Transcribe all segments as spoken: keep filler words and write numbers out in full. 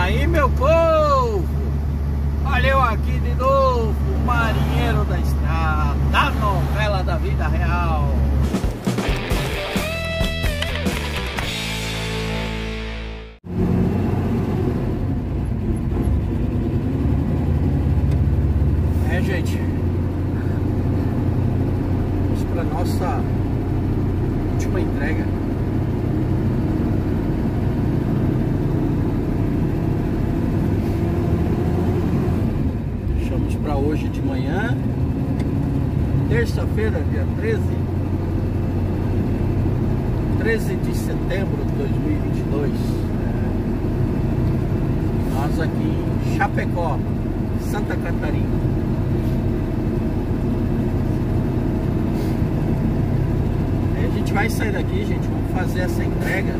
aí, meu povo, olha eu aqui de novo, o marinheiro da estrada, da novela da vida real. É, gente, vamos para nossa última entrega. Para hoje de manhã, terça-feira, dia treze de setembro de dois mil e vinte e dois. Nós aqui em Chapecó, Santa Catarina. Aí a gente vai sair daqui, gente, vamos fazer essa entrega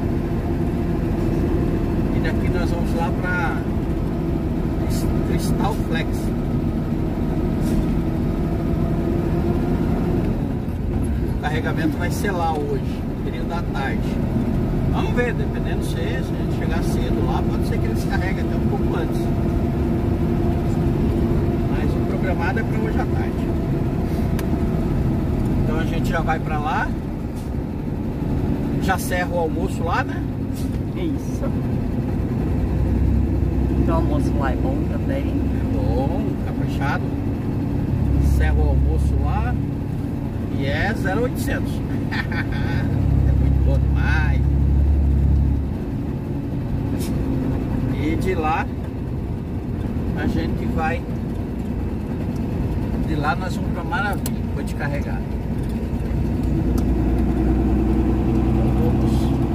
e daqui nós vamos lá para Cristal Flex. O carregamento vai ser lá hoje, no período da tarde. Vamos ver, dependendo se, se a gente chegar cedo lá, pode ser que ele se carregue até um pouco antes. Mas o programado é para hoje à tarde. Então a gente já vai para lá. Já serra o almoço lá, né? Isso. Então o almoço lá é bom também. É bom, caprichado. Serra o almoço lá. E é zero oitocentos. É muito bom demais. E de lá a gente vai. De lá nós vamos para Maravilha, depois de carregar. Então vamos.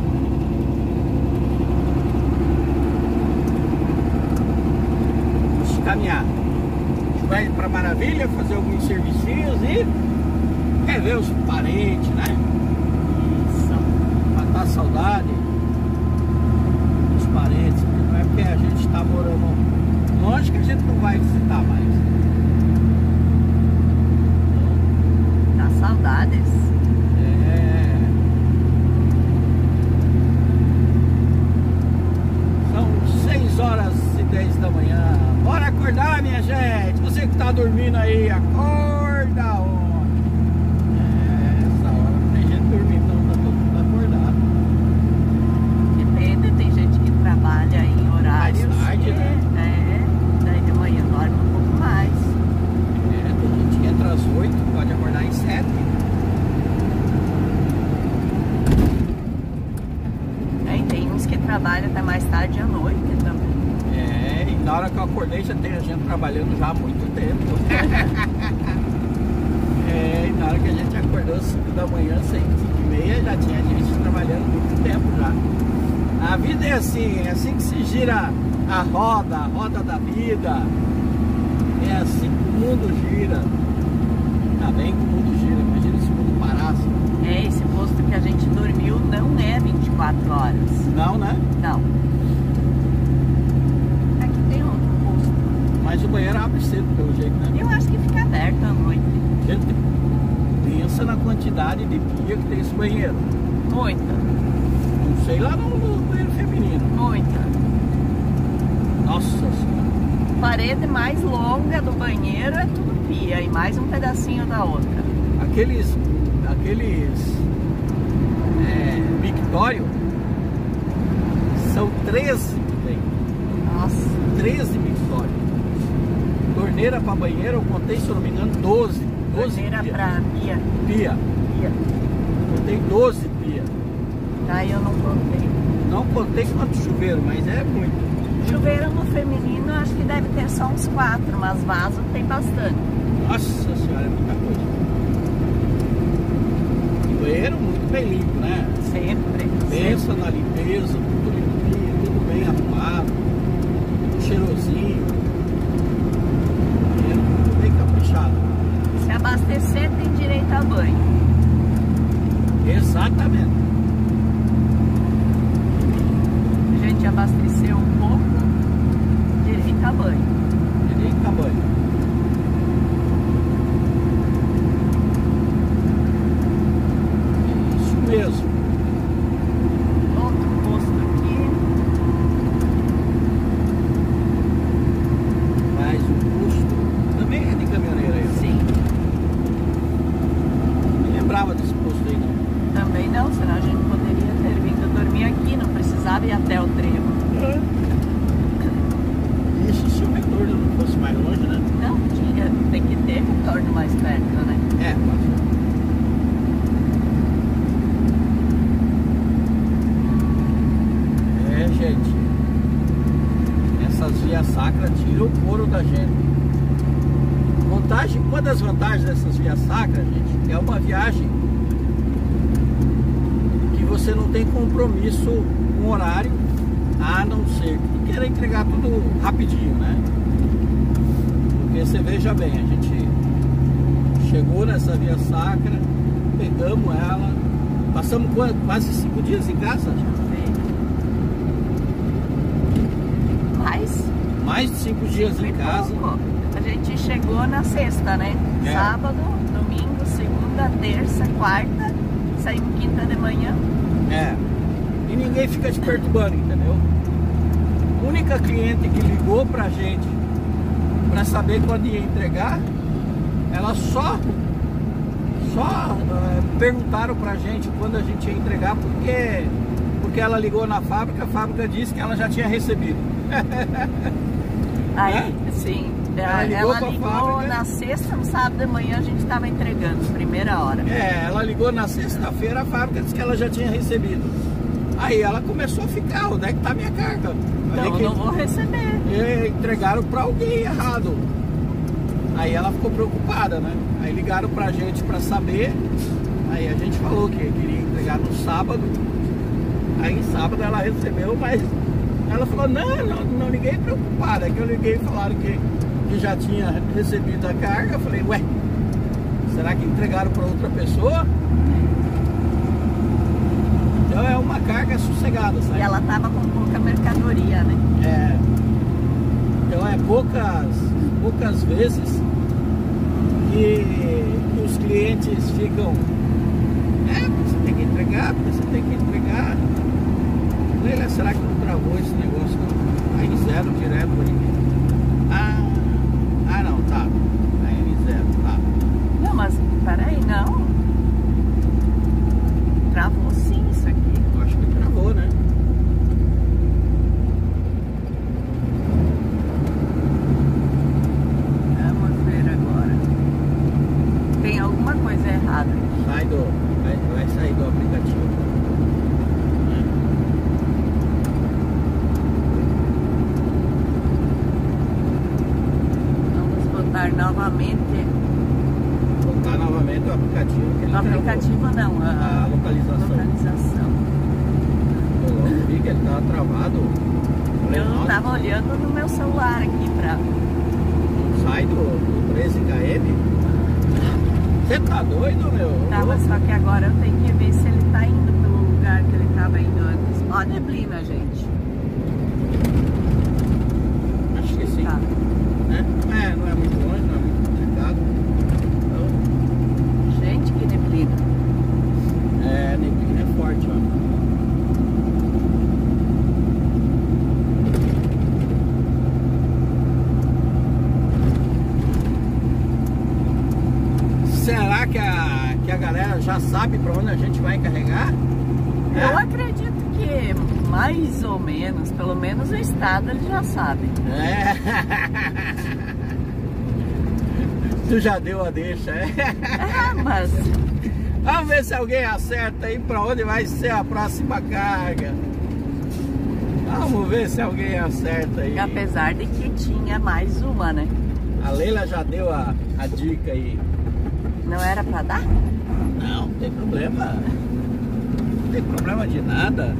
Vamos caminhar. A gente vai para Maravilha, fazer alguns servicinhos e quer ver os parentes, né? Isso. Matar a saudade dos parentes. Não é porque a gente está morando longe que a gente não vai visitar mais. Dá saudades. É. São seis horas e dez da manhã. Bora acordar, minha gente. Você que está dormindo aí, acorda, ó. Trabalha até mais tarde à noite também. É, e na hora que eu acordei já tem a gente trabalhando já há muito tempo. É, e na hora que a gente acordou cinco da manhã, seis e meia, já tinha gente trabalhando muito tempo já. A vida é assim, é assim que se gira a roda, a roda da vida. É assim que o mundo gira. Tá bem que o mundo gira, imagina se o mundo parasse. É, esse posto que a gente dormiu não é vinte e quatro horas. Não, né? Não. Aqui tem outro posto. Mas o banheiro abre cedo, pelo jeito, né? Eu acho que fica aberto à noite. Gente, pensa na quantidade de pia que tem esse banheiro. Muita. Não sei lá no, no banheiro feminino. Muita. Nossa Senhora. Parede mais longa do banheiro é tudo pia e mais um pedacinho da outra. Aqueles... Aqueles... É, mictório são treze que tem. Nossa. treze mictórios. Torneira para banheiro eu contei, se eu não me engano, doze. doze Torneira pia. pra pia. Pia. Pia. Contei doze pia. Aí eu não contei. Não contei quanto chuveiro, mas é muito. Chuveiro no feminino acho que deve ter só uns quatro, mas vaso tem bastante. Nossa Senhora, é muita coisa. E banheiro muito bem limpo, né? Sempre. Pensa sempre. na limpeza, tudo limpinho, tudo bem arrumado, tudo cheirosinho. Banheiro tudo bem caprichado. Se abastecer tem direito a banho. Exatamente. A gente abasteceu um pouco, direito a banho. Direito a banho. Mesmo. Outro posto aqui. até o trevo. Isso se o retorno não fosse mais longe, né? Não, tinha, tem que ter retorno mais perto, né? É, pode. É, gente. Essas vias sacras tiram o couro da gente. Vantagem, uma das vantagens dessas vias sacras, gente, é uma viagem que você não tem compromisso com horário, a não ser que tu queira entregar tudo rapidinho, né? Porque você veja bem, a gente chegou nessa via sacra, pegamos ela, passamos quase cinco dias em casa. Mais? Mais de cinco dias em casa. Pouco. A gente chegou na sexta, né? É. Sábado, domingo, segunda, terça, quarta, saímos quinta de manhã. É. E ninguém fica te perturbando, entendeu? A única cliente que ligou pra gente pra saber quando ia entregar, ela só só uh, perguntaram pra gente quando a gente ia entregar, porque porque ela ligou na fábrica, a fábrica disse que ela já tinha recebido. Aí, É? sim. Ela Ela ligou ela pra ligou fábrica. na sexta, no sábado de manhã a gente estava entregando, primeira hora. É, ela ligou na sexta-feira, a fábrica disse que ela já tinha recebido. Aí ela começou a ficar, onde é que tá minha carga? Falei Então, que não vou receber. e entregaram pra alguém errado. Aí ela ficou preocupada, né? Aí ligaram pra gente pra saber. Aí a gente falou que queria entregar no sábado. Aí sábado ela recebeu, mas ela falou, não, não, não liguei preocupada. É que eu liguei e falaram que, que já tinha recebido a carga. Eu falei, ué, será que entregaram pra outra pessoa? Então é uma carga sossegada, sabe? E ela tava com pouca mercadoria, né? É. Então é poucas, poucas vezes que, que os clientes ficam, é, você tem que entregar, você tem que entregar. Leila, será que não travou esse negócio? A N zero direto aí. Ah, ah não, tá. A N zero, tá. Não, mas peraí, não. Travou sim isso aqui. Eu acho que travou, né? Vamos ver agora. Tem alguma coisa errada. Sai do. Vai, vai sair do aplicativo. Vamos botar novamente. Colocar novamente o aplicativo. Que ele O aplicativo não, a, A localização. localização. Eu logo vi que ele tava travado. Falei, Eu nossa, tava olhando no meu celular aqui pra. sai do, do treze quilômetros. Você tá doido, meu? Tava, só que agora eu tenho que ver se ele tá indo pelo lugar que ele tava indo antes. Ó a neblina, gente. Acho que sim. Tá. Né? É, não é muito longe, não é muito complicado. Então, Gente, que neblina. é, a neblina é forte, ó. Será que a, que a galera já sabe para onde a gente vai carregar? Eu É? acredito que mais ou menos, pelo menos o estado ele já sabe. É. Tu já deu a deixa, é? É, mas Vamos ver se alguém acerta aí para onde vai ser a próxima carga. Vamos ver se alguém acerta aí. apesar de que tinha mais uma, né? A Leila já deu a, a dica aí. Não era pra dar? Não, não tem problema. Não tem problema de nada.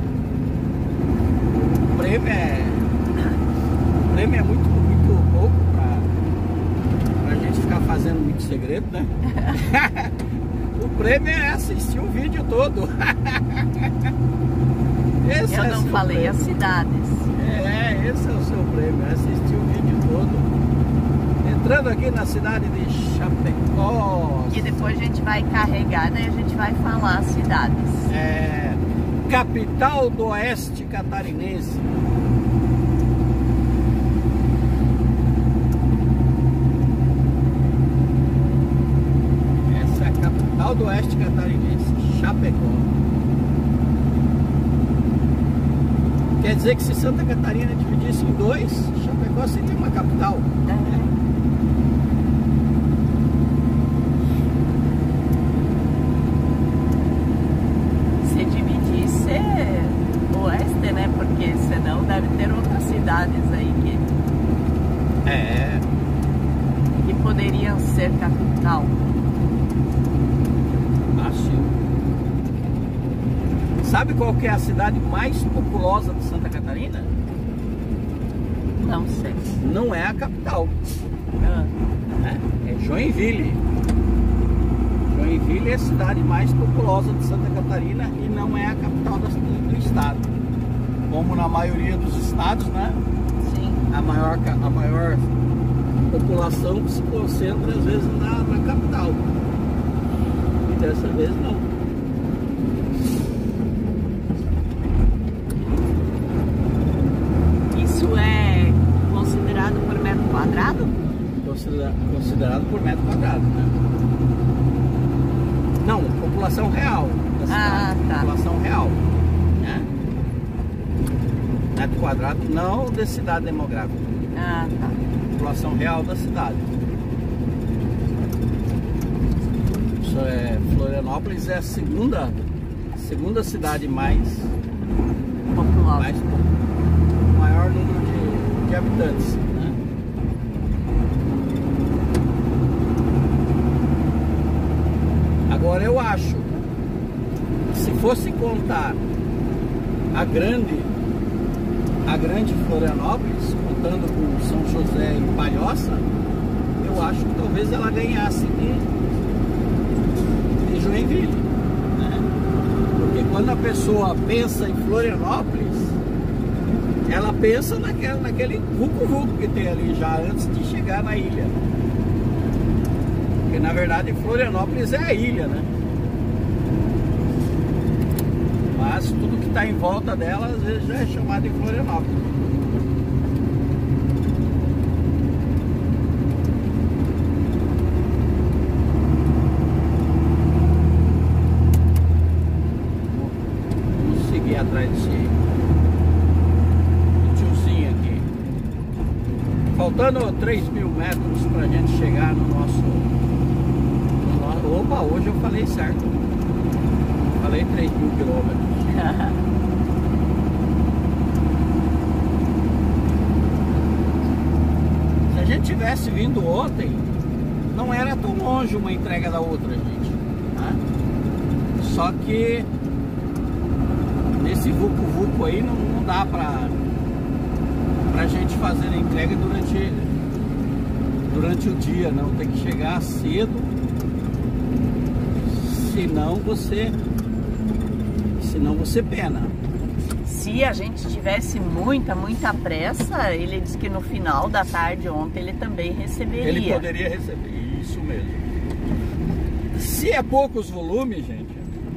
O prêmio é. O prêmio é muito, muito pouco pra, pra gente ficar fazendo muito segredo, né? O prêmio é assistir o vídeo todo. Esse Eu é não seu falei prêmio. as cidades. É, esse é o seu prêmio, é assistir o vídeo todo. Entrando aqui na cidade de Chapecó. E depois a gente vai carregar, daí a gente vai falar as cidades. É, capital do oeste catarinense. Essa é a capital do oeste catarinense, Chapecó. Quer dizer dizer que se Santa Catarina dividisse em dois, Chapecó seria uma capital. É. Se dividisse oeste, né? Porque senão deve ter outras cidades aí que, É. que poderiam ser capital. Assim. Sabe qual que é a cidade mais populosa de Santa Catarina? Não sei. Não é a capital, Ah, né? É Joinville. Joinville é a cidade mais populosa de Santa Catarina e não é a capital do, do estado. Como na maioria dos estados, né? sim. A maior, a maior população se concentra às vezes na, na capital. E dessa vez não. Isso é considerado por metro quadrado? Considera- Considerado por metro quadrado, né? Não, população real da cidade. Ah, tá. População real, né? Metro quadrado, não de cidade demográfica. Ah, tá. População real da cidade. Isso é, Florianópolis é a segunda, segunda cidade mais, Popular. mais com maior número de, de habitantes, né? Agora eu acho que se fosse contar a grande, a grande Florianópolis, contando com São José e Palhoça, eu acho que talvez ela ganhasse de, de Joinville, né? Porque quando a pessoa pensa em Florianópolis, ela pensa naquele, naquele vucu-vucu que tem ali já antes de chegar na ilha. Porque na verdade Florianópolis é a ilha, né? Mas tudo que está em volta dela às vezes já é chamado de Florianópolis. Vamos seguir atrás desse tiozinho aqui. Faltando três mil metros pra gente chegar no nosso, no nosso... Opa, hoje eu falei certo. Falei três mil quilômetros. Se a gente tivesse vindo ontem, não era tão longe uma entrega da outra, gente, né? Só que nesse vucu-vucu aí não, não dá pra, pra gente fazer a entrega durante, durante o dia, não. Tem que chegar cedo, senão você, senão você pena. Se a gente tivesse muita, muita pressa, ele disse que no final da tarde ontem ele também receberia. Ele poderia receber, isso mesmo. Se é poucos volumes, gente,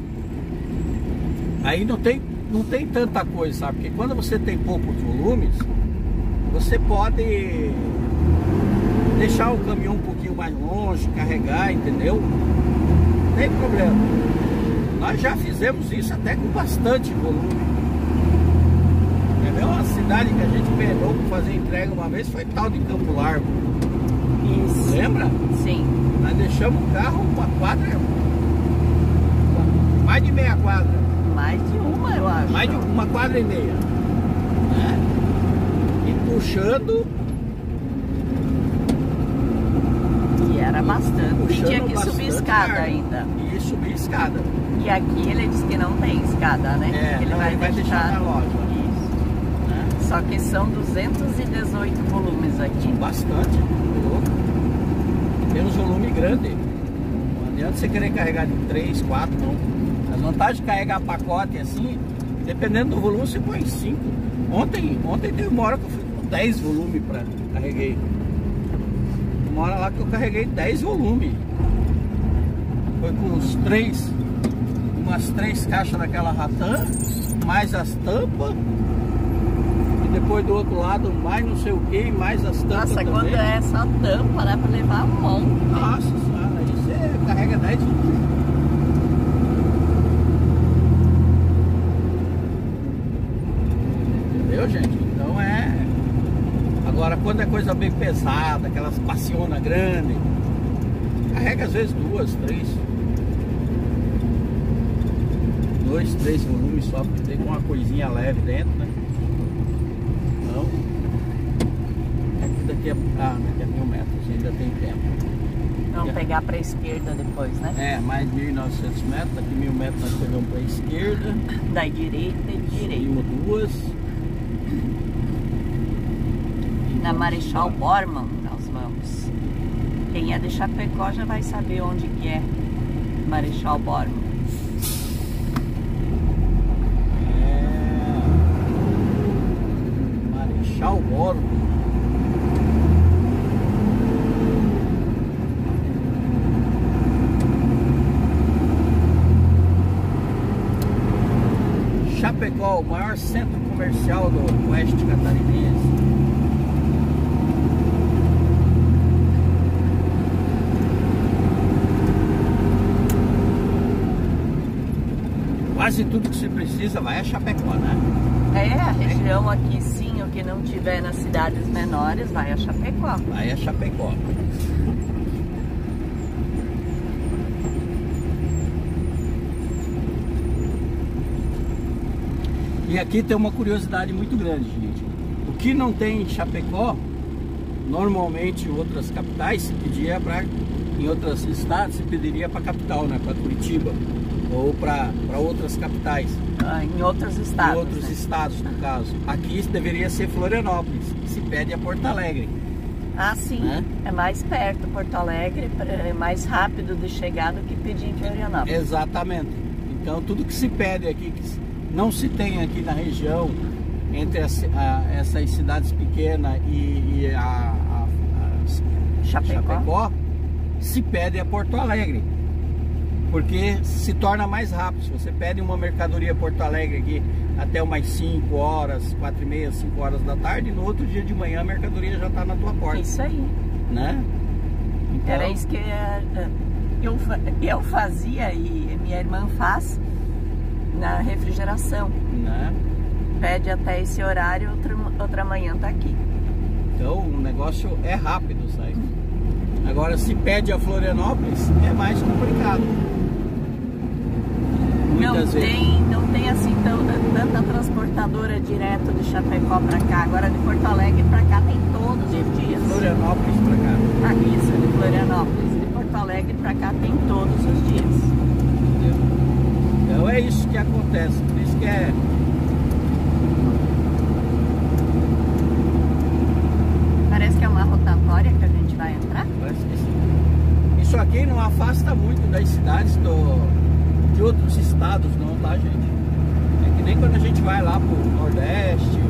aí não tem, não tem tanta coisa, sabe? Porque quando você tem poucos volumes, você pode deixar o caminhão um pouquinho mais longe, carregar, entendeu? Não tem problema. Nós já fizemos isso até com bastante volume. É uma cidade que a gente pegou para fazer entrega uma vez, foi tal de Campo Largo. Isso. Lembra? Sim. Nós deixamos o carro uma quadra, mais de meia quadra. Mais de uma, eu acho. Mais de uma quadra e meia, né? E puxando. E era bastante. Puxando E tinha que bastante subir escada carga. ainda. E subir escada. E aqui ele disse que não tem escada, né? É, ele não, vai, ele vai deixar... deixar na loja. Isso. Né? Só que são duzentos e dezoito volumes aqui. Bastante, louco. Temos volume grande. Não adianta você querer carregar de três, quatro, não. A vantagem de carregar pacote assim, dependendo do volume, você põe cinco. Ontem, ontem teve uma hora que eu fui com dez volumes para carreguei. Uma hora lá que eu carreguei dez volumes. Foi com os três, umas três caixas daquela ratã, mais as tampas. E depois do outro lado, mais não sei o que, mais as tampas. Nossa, também. quando é essa tampa, dá pra levar a mão. Nossa senhora, aí você carrega dez volumes. Entendeu, Entendeu, gente? Então é... Agora, quando é coisa bem pesada, aquelas passionas grandes, carrega às vezes duas, três. Dois, três volumes só, porque tem uma coisinha leve dentro, né? Então, aqui daqui a, ah, daqui a mil metros, ainda tem tempo. Vamos pegar para a esquerda depois, né? É, mais mil e novecentos metros, daqui mil metros nós pegamos para a esquerda. Da direita e direita. Seguimos duas. Na Marechal Bormann nós vamos. Quem é de Chapecó já vai saber onde que é Marechal Bormann. É... Marechal Bormann. Chapecó, o maior centro comercial do oeste catarinense. Quase tudo que se precisa vai a Chapecó, né? É, a região aqui sim, o que não tiver nas cidades menores vai a Chapecó. Vai a Chapecó. E aqui tem uma curiosidade muito grande, gente. O que não tem em Chapecó, normalmente em outras capitais se pedia para, em outros estados se pediria para a capital, né? Para Curitiba ou para outras capitais. Ah, em outros estados. Em outros né? estados, no caso. Aqui deveria ser Florianópolis, que se pede a Porto Alegre. Ah, sim. Né? É mais perto Porto Alegre, é mais rápido de chegar do que pedir em Florianópolis. Exatamente. Então tudo que se pede aqui, que não se tem aqui na região, entre as, a, essas cidades pequenas e, e a, a, a Chapecó. Chapecó, se pede a Porto Alegre. Porque se torna mais rápido. Se você pede uma mercadoria Porto Alegre aqui até umas cinco horas, quatro e meia, cinco horas da tarde, no outro dia de manhã a mercadoria já está na tua porta. Isso aí. Né? Então... Era isso que eu, eu fazia e minha irmã faz na refrigeração. Né? Pede até esse horário, outra, outra manhã tá aqui. Então o negócio é rápido, sabe? Agora se pede a Florianópolis é mais complicado. Não Muitas vezes. tem, não tem assim tão, tanta transportadora direto de Chapecó para cá. Agora de Porto Alegre para cá tem todos os dias. Florianópolis para cá. Ah, isso, de Florianópolis. De Porto Alegre para cá tem todos os dias. Entendeu? Então é isso que acontece. Por isso que é... Parece que é uma rotatória que a gente vai entrar. Parece que sim. Isso aqui não afasta muito das cidades do... de outros estados não, tá, gente? É que nem quando a gente vai lá pro Nordeste,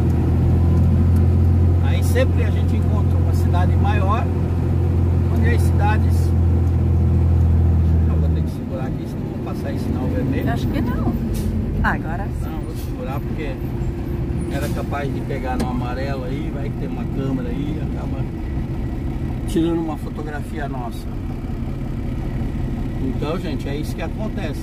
aí sempre a gente encontra uma cidade maior, onde as cidades... Eu vou ter que segurar aqui, senão vou passar em sinal vermelho. Acho que não. Ah, agora sim. Não, vou segurar porque era capaz de pegar no amarelo aí, vai que tem uma câmera aí, acaba tirando uma fotografia nossa. Então, gente, é isso que acontece.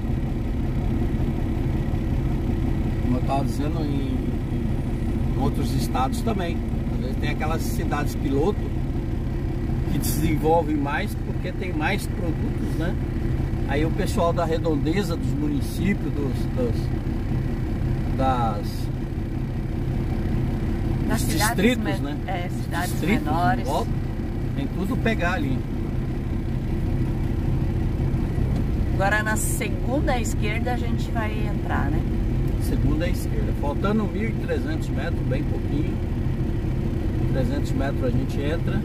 Como eu estava dizendo, em, em outros estados também. Às vezes tem aquelas cidades piloto que desenvolvem mais porque tem mais produtos, né? Aí o pessoal da redondeza dos municípios, dos, dos das, das dos cidades distritos, me... né? É, cidades distritos, menores. Volta, tem tudo pegar ali. Agora na segunda esquerda a gente vai entrar, né? Segunda esquerda, faltando mil e trezentos metros, bem pouquinho. trezentos metros a gente entra.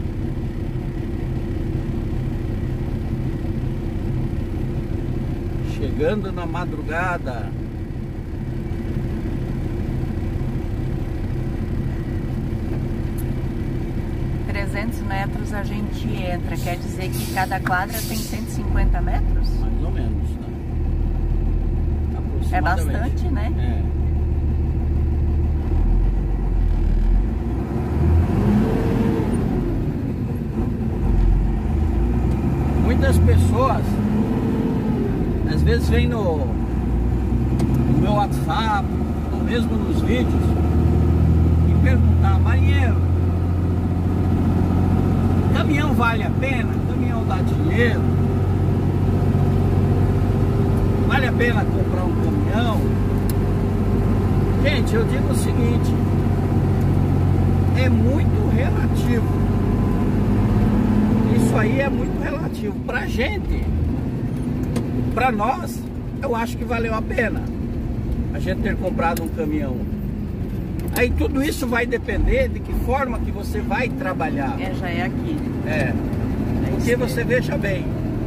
Chegando na madrugada. trezentos metros a gente entra, quer dizer que cada quadra tem cento e cinquenta metros? Mais ou menos, né? É bastante, né? É. Muitas pessoas às vezes vêm no, no meu WhatsApp ou mesmo nos vídeos vale a pena? O caminhão dá dinheiro? Vale a pena comprar um caminhão? Gente, eu digo o seguinte, é muito relativo. Isso aí é muito relativo. Pra gente, pra nós, eu acho que valeu a pena a gente ter comprado um caminhão. Aí tudo isso vai depender de que forma que você vai trabalhar. É, já é aqui. É, porque você veja bem,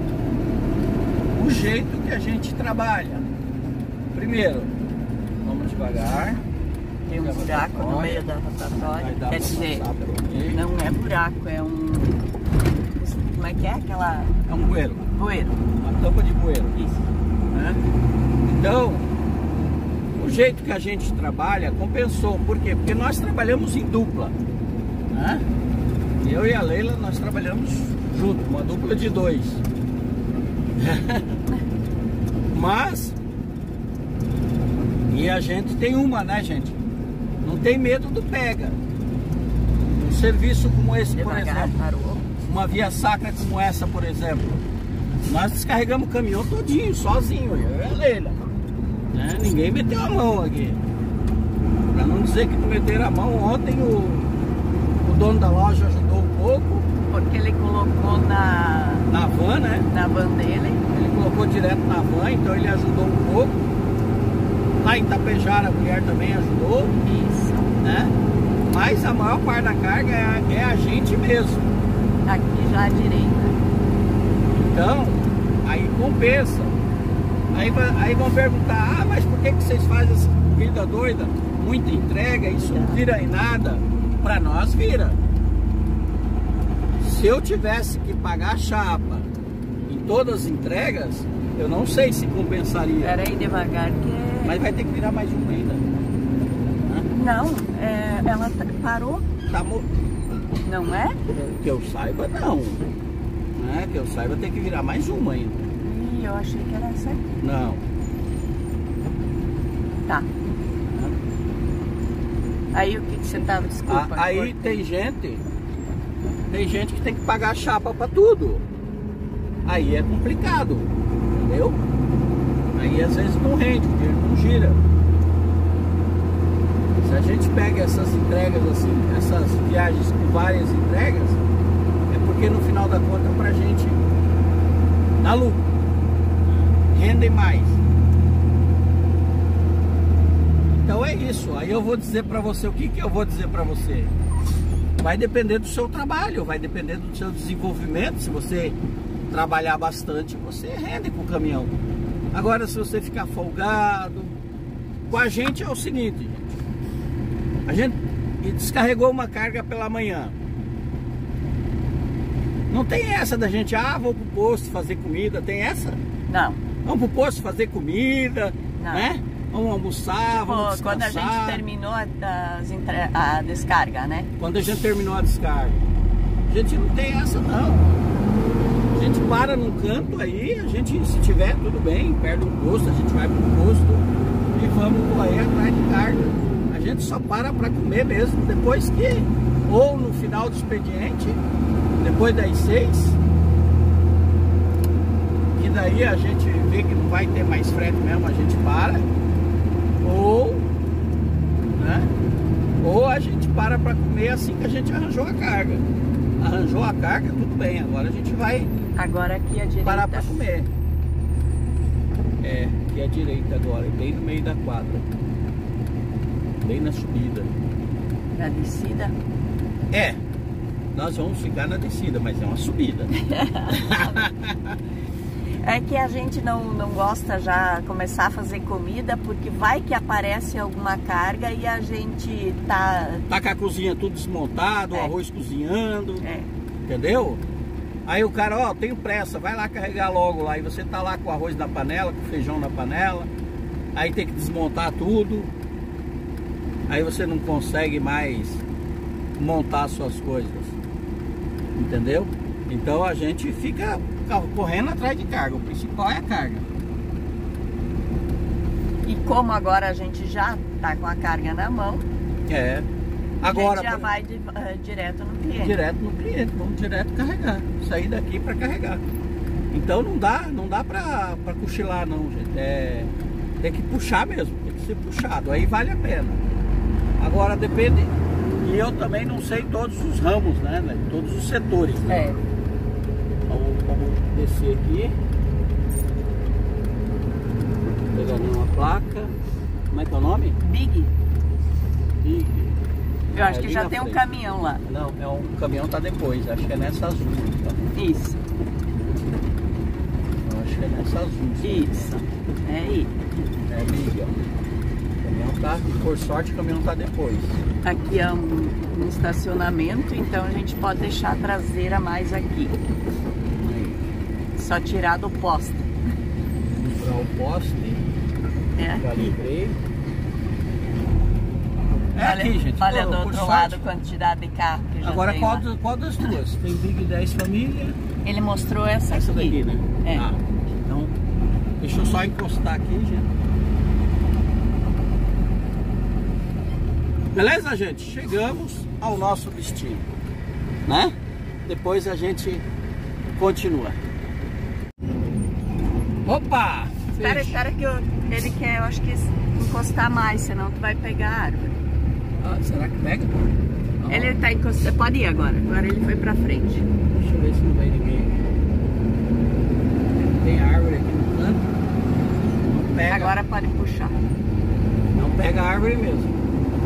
o jeito que a gente trabalha. Primeiro, vamos devagar. Tem um buraco no meio da rotatória. Quer dizer, não é buraco, é um... Como é que é aquela... É um bueiro. Bueiro. Uma tampa de bueiro. Isso. Né? Então, o jeito que a gente trabalha compensou. Por quê? Porque nós trabalhamos em dupla. Né? Eu e a Leila, nós trabalhamos junto, uma dupla de dois. Mas... E a gente tem uma, né, gente? Não tem medo do pega. Um serviço como esse, Devagar, por exemplo. parou. Uma via sacra como essa, por exemplo. Nós descarregamos o caminhão todinho, sozinho, eu e a Leila. Né? Ninguém meteu a mão aqui. Pra não dizer que não meteram a mão. Ontem o, o dono da loja ajudou um pouco. Porque ele colocou na... Na van, né? Na van dele. Ele colocou direto na van, então ele ajudou um pouco. Lá em Tapejara a mulher também ajudou. Isso. Né? Mas a maior parte da carga é a, é a gente mesmo. Aqui já à direita. Então, aí compensa. Aí, aí vão perguntar, ah, mas por que, que vocês fazem essa corrida doida? Muita entrega, isso não vira em nada. Pra nós vira. Se eu tivesse que pagar chapa em todas as entregas, eu não sei se compensaria. Pera aí, devagar, que é... Mas vai ter que virar mais uma ainda. Não, é, ela parou. Tá mo... Não é? Que eu saiba, não. Né? Que eu saiba, tem que virar mais uma ainda. Ih, eu achei que era essa aqui. Não. Tá. Aí o que, que você tava, desculpa. A, aí tem gente, tem gente que tem que pagar chapa pra tudo. Aí é complicado, entendeu? Aí às vezes não rende, o dinheiro não gira. Se a gente pega essas entregas assim, essas viagens com várias entregas, é porque no final da conta pra gente dá lucro, rendem mais. Então é isso. Aí eu vou dizer pra você, o que que eu vou dizer pra você? Vai depender do seu trabalho, vai depender do seu desenvolvimento. Se você trabalhar bastante, você rende com o caminhão. Agora, se você ficar folgado, com a gente é o seguinte, gente. A gente descarregou uma carga pela manhã. Não tem essa da gente, ah, vou pro posto fazer comida, tem essa? Não. Vamos pro posto fazer comida, Não. né? Vamos almoçar, Tipo, vamos descansar. quando a gente terminou as entre... a descarga, né? Quando a gente terminou a descarga. A gente não tem essa, não. A gente para num canto aí, a gente, se tiver tudo bem, perto do posto, a gente vai pro posto e vamos correr atrás de carga. A gente só para para comer mesmo depois que, ou no final do expediente, depois das seis, que daí a gente vê que não vai ter mais frete mesmo, a gente para, ou, né, ou a gente para para comer assim que a gente arranjou a carga. Arranjou a carga, tudo bem, agora a gente vai agora aqui à direita. parar para comer. É, aqui à direita agora, bem no meio da quadra. Bem na subida. Na descida? É, nós vamos ficar na descida, mas é uma subida. É que a gente não, não gosta já começar a fazer comida, porque vai que aparece alguma carga e a gente tá... Tá com a cozinha tudo desmontado, É. o arroz cozinhando, É. entendeu? Aí o cara, ó, tenho pressa, vai lá carregar logo lá. E você tá lá com o arroz na panela, com o feijão na panela. Aí tem que desmontar tudo. Aí você não consegue mais montar suas coisas, entendeu? Então a gente fica correndo atrás de carga, o principal é a carga. E como agora a gente já tá com a carga na mão, É, Agora, a gente já vai de, uh, direto no cliente. Direto no cliente, vamos direto carregar. Sair daqui para carregar. Então não dá, não dá para cochilar não, gente. É, tem que puxar mesmo, tem que ser puxado, aí vale a pena. Agora depende, e eu também não sei todos os ramos, né, né todos os setores. Né? É. Vamos, vamos descer aqui. Pegar uma placa. Como é que é o nome? Big. Big. Eu acho é, que já tem frente. Um caminhão lá. Não, é um caminhão tá depois, acho que é nessa azul. Então. Isso. Eu acho que é nessa azul. Isso. É aí. É Big, ó. O caminhão tá, por sorte o caminhão tá depois. Aqui é um, um estacionamento, então a gente pode deixar a traseira mais aqui. Aí. Só tirar do poste. Para o poste. É aqui. Já livrei. É olha, aqui, gente. Olha Pô, do outro sorte. lado a quantidade de carro que já Agora tem qual, lá. do, qual das duas? Tem Big dez família. Ele mostrou essa, essa aqui. daqui, né? É. Ah, então, deixa eu só encostar aqui, gente. Beleza, gente? Chegamos ao nosso destino, né? Depois a gente continua. Opa! Espera, espera que eu, ele quer, eu acho que encostar mais, senão tu vai pegar a árvore. Ah, será que pega? Ah. Ele tá encostando, pode ir agora, agora ele foi pra frente. Deixa eu ver se não vem ninguém. Tem árvore aqui no canto. Não pega. Agora pode puxar. Não pega a árvore mesmo.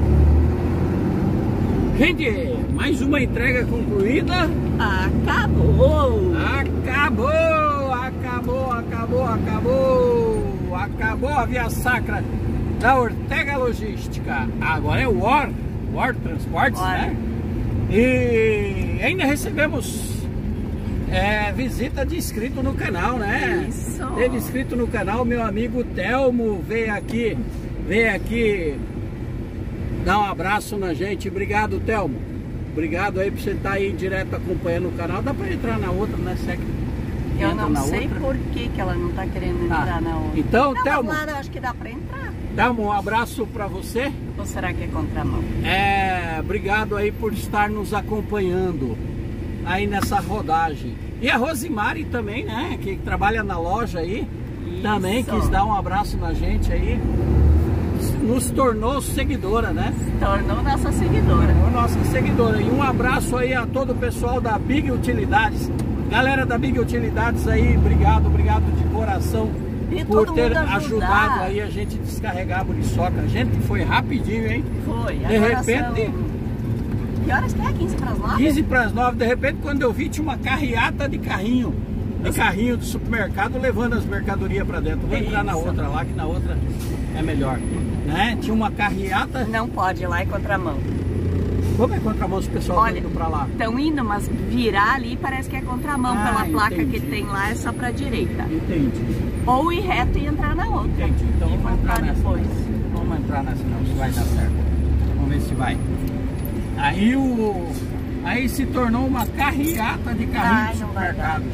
Gente, mais uma entrega concluída. Acabou! Acabou! Acabou, acabou, acabou! Acabou a via sacra da Ortega Logística. Agora é o War, War Transportes, War. Né? E ainda recebemos é, visita de inscrito no canal, né? Isso! Teve inscrito no canal, meu amigo Telmo veio aqui, veio aqui dar um abraço na gente. Obrigado, Telmo. Obrigado aí por você estar aí direto acompanhando o canal. Dá para entrar na outra, né, Sec? Eu não sei outra. Por que, que ela não está querendo entrar ah, na outra. Então, não, Telmo, lado, eu acho que dá para entrar. Telmo, um abraço para você. Ou será que é contramão? É, obrigado aí por estar nos acompanhando aí nessa rodagem. E a Rosimari também, né, que trabalha na loja aí, isso. Também quis dar um abraço na gente aí. Nos tornou seguidora, né? Se tornou nossa seguidora. Tornou nossa seguidora. E um abraço aí a todo o pessoal da Big Utilidades. Galera da Big Utilidades aí, obrigado, obrigado de coração e por ter ajudado aí a gente descarregar a muriçoca. A gente foi rapidinho, hein? Foi. De repente... São... Que horas que é? quinze para as nove? quinze para as nove. De repente, quando eu vi, tinha uma carreata de carrinho. De carrinho do supermercado levando as mercadorias para dentro. Vou entrar na outra lá, que na outra é melhor. Né? Tinha uma carreata. Não pode ir lá em contramão. Como é contramão se o pessoal Olha, tá indo pra lá? Estão indo, mas virar ali parece que é contramão. Ah, pela placa entendi. Que tem lá é só pra direita. Entendi. Ou ir reto e entrar na outra. Entendi. Então e vamos entrar nessa. Depois. Vamos entrar nessa não, se vai dar certo. Vamos ver se vai. Aí o. Aí se tornou uma carreata de carrinho de supermercado.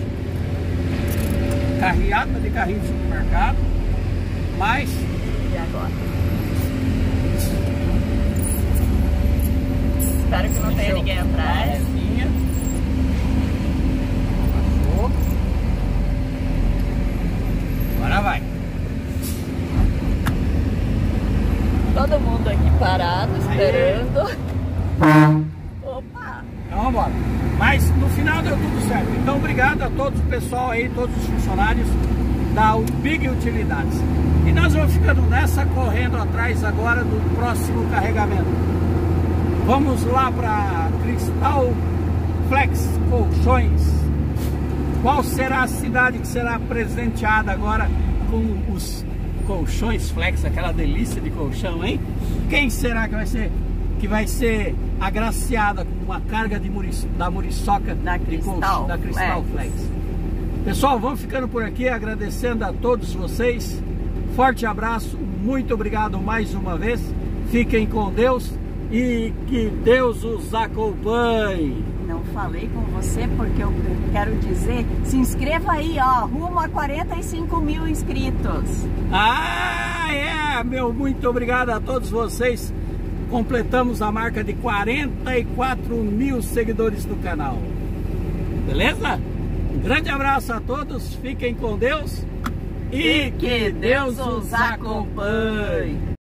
Carreata de carrinho de supermercado. Mas. E agora? Espero que não tenha ninguém atrás. Passou. Agora vai. Todo mundo aqui parado, esperando. Opa! Então vamos embora. Mas no final deu tudo certo. Então obrigado a todos o pessoal aí, todos os funcionários da Big Utilidades. E nós vamos ficando nessa, correndo atrás agora do próximo carregamento. Vamos lá para Cristal Flex Colchões. Qual será a cidade que será presenteada agora com os colchões Flex, aquela delícia de colchão, hein? Quem será que vai ser que vai ser agraciada com uma carga de muriç, da muriçoca da de Cristal, colchão, da Cristal Flex? Flex. Pessoal, vamos ficando por aqui, agradecendo a todos vocês. Forte abraço, muito obrigado mais uma vez. Fiquem com Deus. E que Deus os acompanhe. Não falei com você porque eu quero dizer, se inscreva aí, ó, rumo a quarenta e cinco mil inscritos. Ah, é, meu, muito obrigado a todos vocês completamos a marca de quarenta e quatro mil seguidores no canal. Beleza? Um grande abraço a todos, fiquem com Deus e que Deus os acompanhe.